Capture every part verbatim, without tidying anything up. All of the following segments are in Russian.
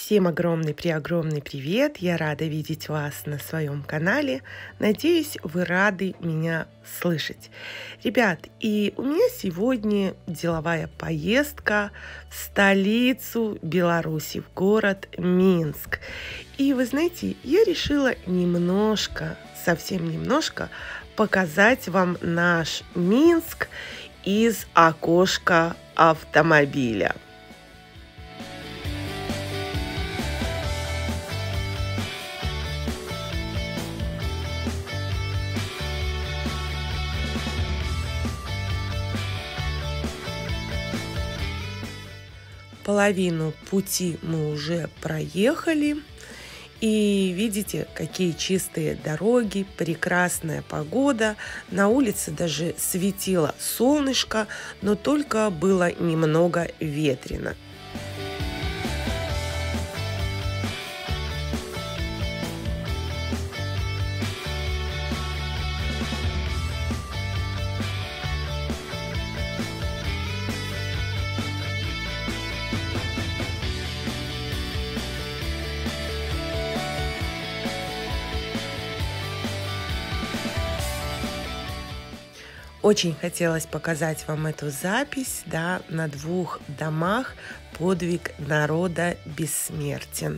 Всем огромный-преогромный привет! Я рада видеть вас на своем канале. Надеюсь, вы рады меня слышать. Ребят, и у меня сегодня деловая поездка в столицу Беларуси, в город Минск. И вы знаете, я решила немножко, совсем немножко, показать вам наш Минск из окошка автомобиля. Половину пути мы уже проехали, и видите, какие чистые дороги, прекрасная погода. На улице даже светило солнышко, но только было немного ветрено. Очень хотелось показать вам эту запись, да, на двух домах подвиг народа бессмертен.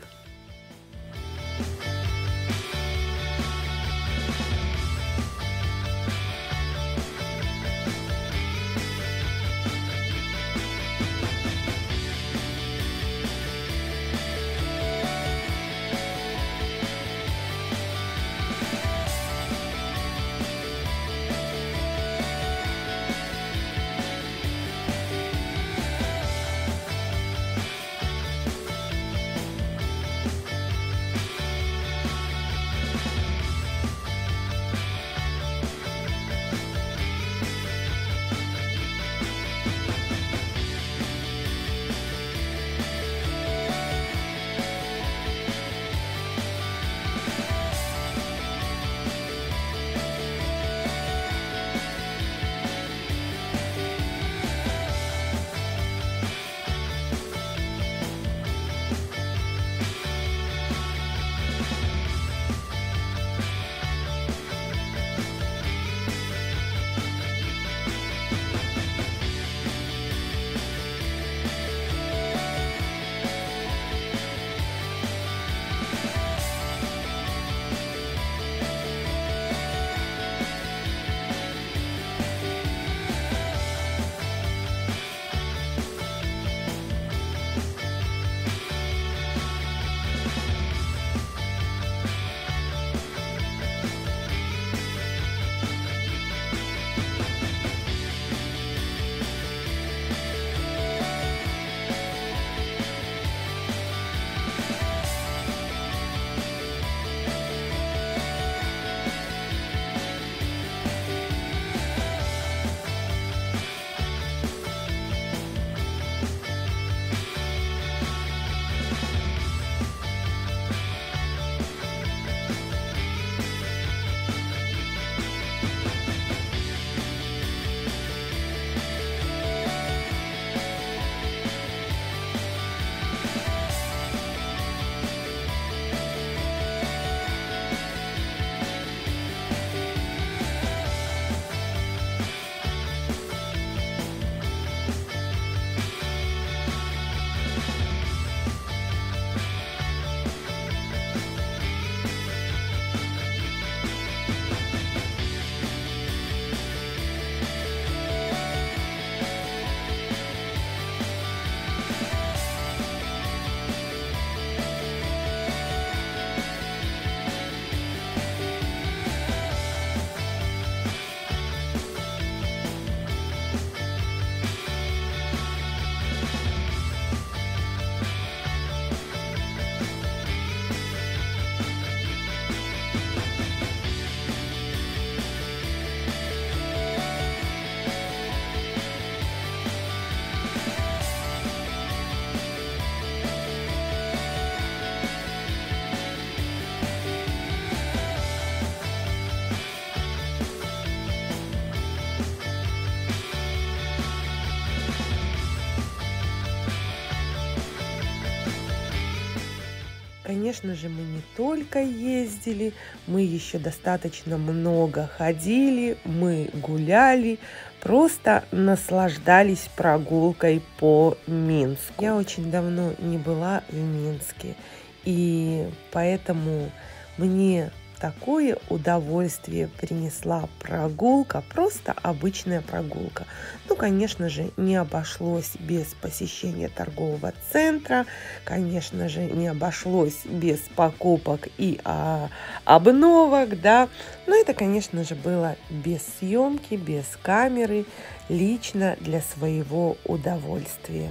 Конечно же, мы не только ездили, мы еще достаточно много ходили, мы гуляли, просто наслаждались прогулкой по Минску. Я очень давно не была в Минске, и поэтому мне такое удовольствие принесла прогулка, просто обычная прогулка. Ну, конечно же, не обошлось без посещения торгового центра, конечно же, не обошлось без покупок и а, обновок, да. Но это, конечно же, было без съемки, без камеры, лично для своего удовольствия.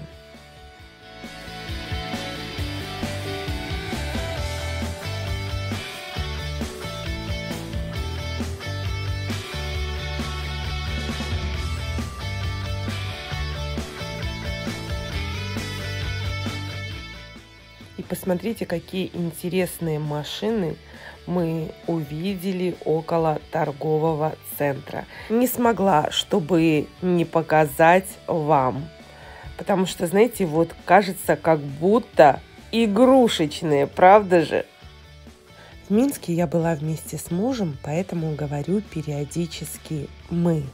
И посмотрите, какие интересные машины мы увидели около торгового центра. Не смогла, чтобы не показать вам. Потому что, знаете, вот кажется, как будто игрушечные, правда же? В Минске я была вместе с мужем, поэтому говорю периодически «мы».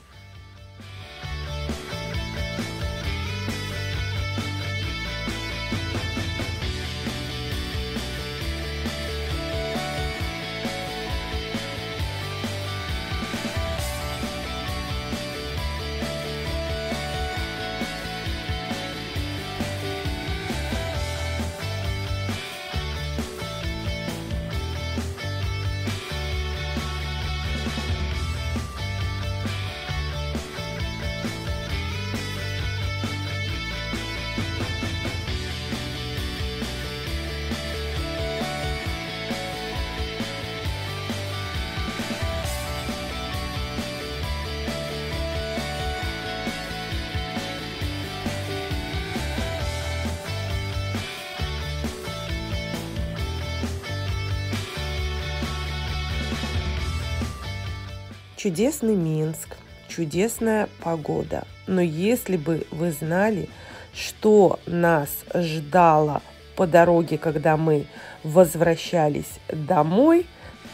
Чудесный Минск, чудесная погода. Но если бы вы знали, что нас ждало по дороге, когда мы возвращались домой,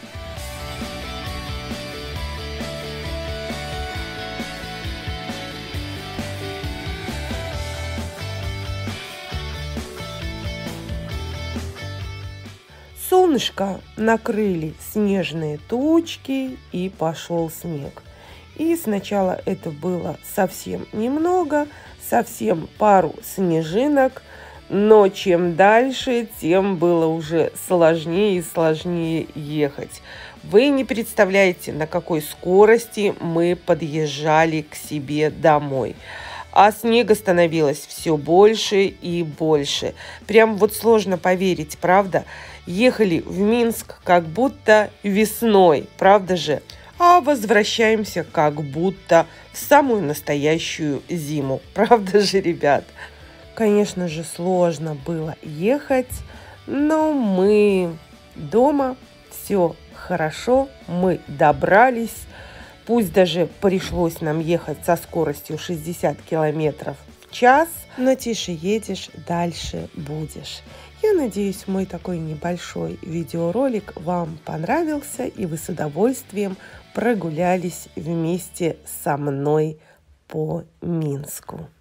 солнышко накрыли снежные тучки, и пошел снег. И сначала это было совсем немного, совсем пару снежинок, но чем дальше, тем было уже сложнее и сложнее ехать. Вы не представляете, на какой скорости мы подъезжали к себе домой. А снега становилось все больше и больше. Прям вот сложно поверить, правда? Ехали в Минск как будто весной, правда же? А возвращаемся как будто в самую настоящую зиму. Правда же, ребят? Конечно же, сложно было ехать, но мы дома, все хорошо, мы добрались. Пусть даже пришлось нам ехать со скоростью шестьдесят километров в час, но тише едешь, дальше будешь. Я надеюсь, мой такой небольшой видеоролик вам понравился, и вы с удовольствием прогулялись вместе со мной по Минску.